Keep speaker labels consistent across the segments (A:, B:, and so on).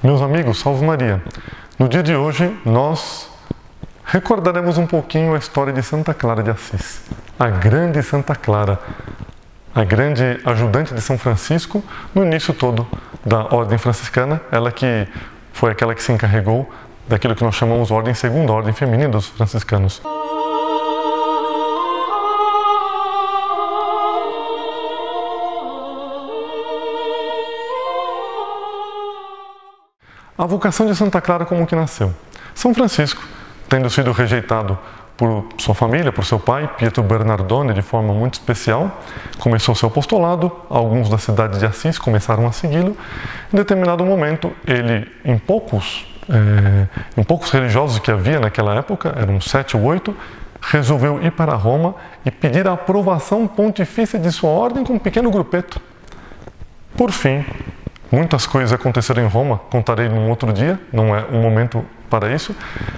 A: Meus amigos, salve Maria! No dia de hoje, nós recordaremos um pouquinho a história de Santa Clara de Assis, a grande Santa Clara, a grande ajudante de São Francisco no início todo da Ordem Franciscana, ela que foi aquela que se encarregou daquilo que nós chamamos Ordem Segunda, a Ordem Feminina dos Franciscanos. A vocação de Santa Clara como que nasceu? São Francisco, tendo sido rejeitado por sua família, por seu pai, Pietro Bernardone, de forma muito especial, começou seu apostolado, alguns da cidade de Assis começaram a segui-lo. Em determinado momento, ele, em poucos religiosos que havia naquela época, eram 7 ou 8, resolveu ir para Roma e pedir a aprovação pontifícia de sua ordem com um pequeno grupeto. Por fim, muitas coisas aconteceram em Roma, contarei num outro dia, não é um momento para isso.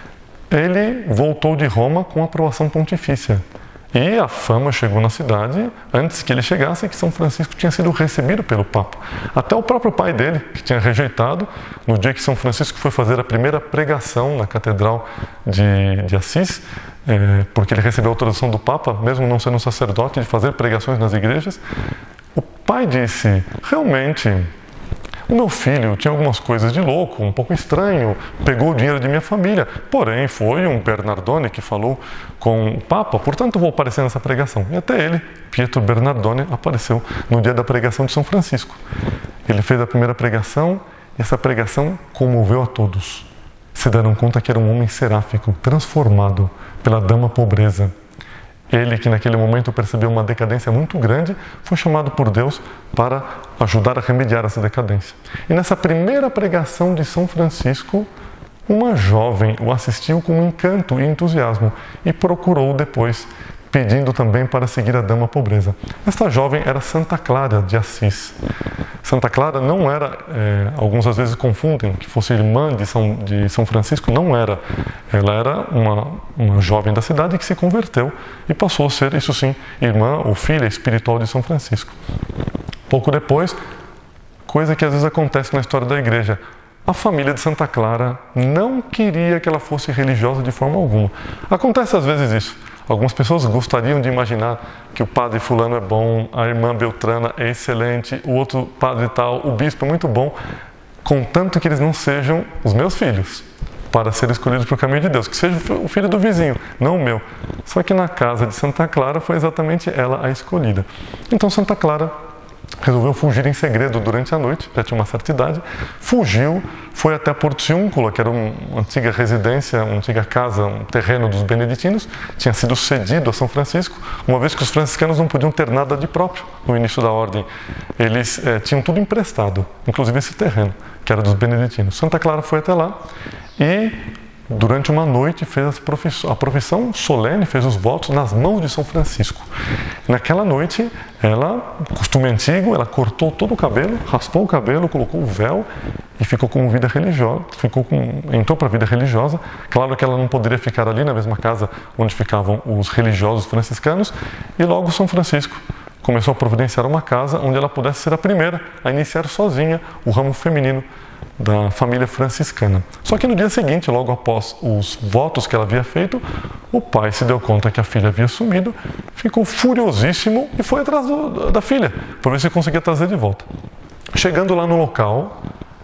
A: Ele voltou de Roma com a aprovação pontifícia. E a fama chegou na cidade, antes que ele chegasse, que São Francisco tinha sido recebido pelo Papa. Até o próprio pai dele, que tinha rejeitado, no dia que São Francisco foi fazer a primeira pregação na Catedral de Assis, porque ele recebeu a autorização do Papa, mesmo não sendo um sacerdote, de fazer pregações nas igrejas, o pai disse, realmente, o meu filho tinha algumas coisas de louco, um pouco estranho, pegou o dinheiro de minha família, porém foi um Bernardone que falou com o Papa, portanto vou aparecer nessa pregação. E até ele, Pietro Bernardone, apareceu no dia da pregação de São Francisco. Ele fez a primeira pregação e essa pregação comoveu a todos. Se deram conta que era um homem seráfico, transformado pela dama pobreza. Ele, que naquele momento percebeu uma decadência muito grande, foi chamado por Deus para ajudar a remediar essa decadência. E nessa primeira pregação de São Francisco, uma jovem o assistiu com encanto e entusiasmo e procurou depois, pedindo também para seguir a dama pobreza. Esta jovem era Santa Clara de Assis. Santa Clara não era, alguns às vezes confundem, que fosse irmã de São Francisco, não era. Ela era uma jovem da cidade que se converteu e passou a ser, isso sim, irmã ou filha espiritual de São Francisco. Pouco depois, coisa que às vezes acontece na história da igreja, a família de Santa Clara não queria que ela fosse religiosa de forma alguma. Acontece às vezes isso. Algumas pessoas gostariam de imaginar que o padre fulano é bom, a irmã Beltrana é excelente, o outro padre tal, o bispo é muito bom, contanto que eles não sejam os meus filhos, para serem escolhidos para o caminho de Deus, que seja o filho do vizinho, não o meu. Só que na casa de Santa Clara foi exatamente ela a escolhida. Então Santa Clara resolveu fugir em segredo durante a noite, já tinha uma certa idade, fugiu, foi até Porciúncula, que era uma antiga residência, uma antiga casa, um terreno dos beneditinos, tinha sido cedido a São Francisco, uma vez que os franciscanos não podiam ter nada de próprio no início da ordem. Eles tinham tudo emprestado, inclusive esse terreno, que era dos beneditinos. Santa Clara foi até lá e durante uma noite fez a profissão solene, fez os votos nas mãos de São Francisco. Naquela noite, ela, costume antigo, ela cortou todo o cabelo, raspou o cabelo, colocou o véu e ficou com vida religiosa, entrou para a vida religiosa. Claro que ela não poderia ficar ali na mesma casa onde ficavam os religiosos franciscanos e logo São Francisco começou a providenciar uma casa onde ela pudesse ser a primeira a iniciar sozinha o ramo feminino da família franciscana. Só que no dia seguinte, logo após os votos que ela havia feito, o pai se deu conta que a filha havia sumido, ficou furiosíssimo e foi atrás da filha, para ver se conseguia trazer de volta. Chegando lá no local,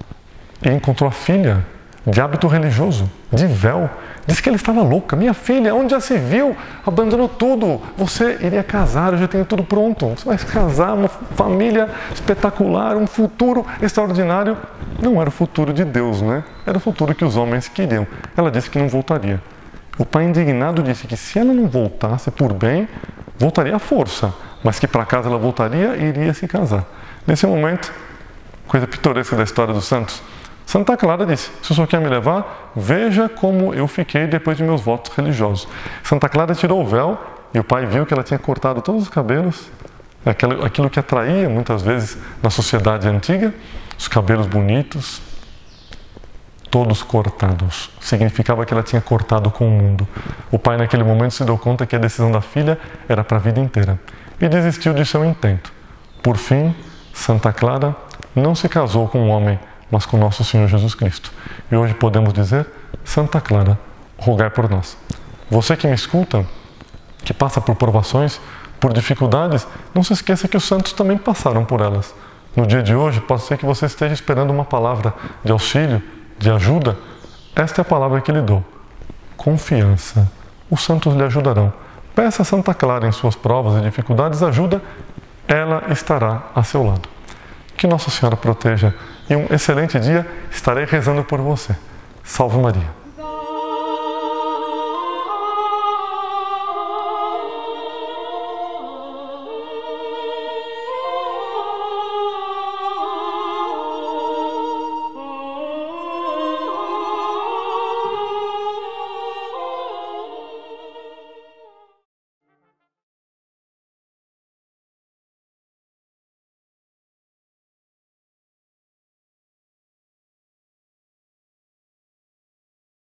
A: ele encontrou a filha de hábito religioso, de véu. Disse que ela estava louca. Minha filha, onde já se viu? Abandonou tudo. Você iria casar, eu já tenho tudo pronto. Você vai casar, uma família espetacular, um futuro extraordinário. Não era o futuro de Deus, né? Era o futuro que os homens queriam. Ela disse que não voltaria. O pai indignado disse que se ela não voltasse por bem, voltaria à força. Mas que para casa ela voltaria e iria se casar. Nesse momento, coisa pitoresca da história dos santos, Santa Clara disse, se o senhor quer me levar, veja como eu fiquei depois de meus votos religiosos. Santa Clara tirou o véu e o pai viu que ela tinha cortado todos os cabelos, aquilo que atraía muitas vezes na sociedade antiga, os cabelos bonitos, todos cortados. Significava que ela tinha cortado com o mundo. O pai naquele momento se deu conta que a decisão da filha era para a vida inteira e desistiu de seu intento. Por fim, Santa Clara não se casou com um homem mas com nosso Senhor Jesus Cristo. E hoje podemos dizer: Santa Clara, rogai por nós. Você que me escuta, que passa por provações, por dificuldades, não se esqueça que os santos também passaram por elas. No dia de hoje, pode ser que você esteja esperando uma palavra de auxílio, de ajuda. Esta é a palavra que lhe dou: confiança. Os santos lhe ajudarão. Peça a Santa Clara em suas provas e dificuldades ajuda, ela estará a seu lado. Que Nossa Senhora proteja e um excelente dia. Estarei rezando por você. Salve Maria.